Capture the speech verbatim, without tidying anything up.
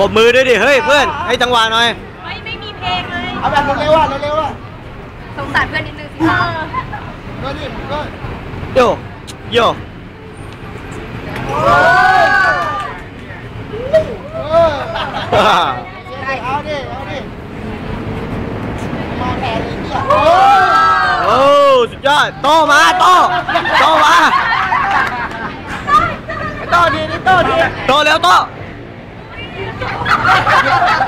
บมือด้วยดิเฮ้ยเพื่อนให้จังหวะหน่อยไม่ไม่มีเพลงเลยเอาแบบเร็วๆอ่ะเร็วๆอ่ะสงสารเพื่อนนิดนึงสิคะก็นี่ก็โยโยเอาดิเอาดิมาแทนเลยเนี่ยโอ้สุดยอดโตมาโตโตมาโตดีนี่โตดีโตเร็วโต